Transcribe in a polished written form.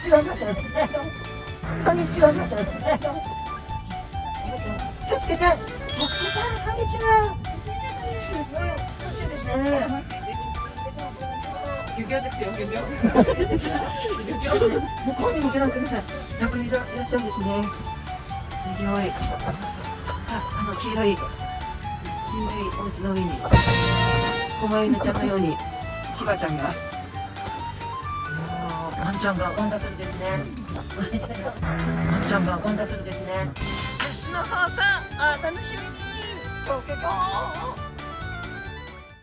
ちはになっちゃう。こんにちはになっちゃう。さすけちゃん、さすけちゃん、こんにちは。すごい楽しいですね。 漁業ですよ、漁業。 そうですね。向こうにもギョ覧ください。逆にいらっしゃるんですね。すごい。黄色いお家の上に、狛犬ちゃんのように、しばちゃんが。ワンちゃんがワンダフルですね。ワンちゃんがワンダフルですね。明日の放送、お楽しみに。ゴーゴーゴー。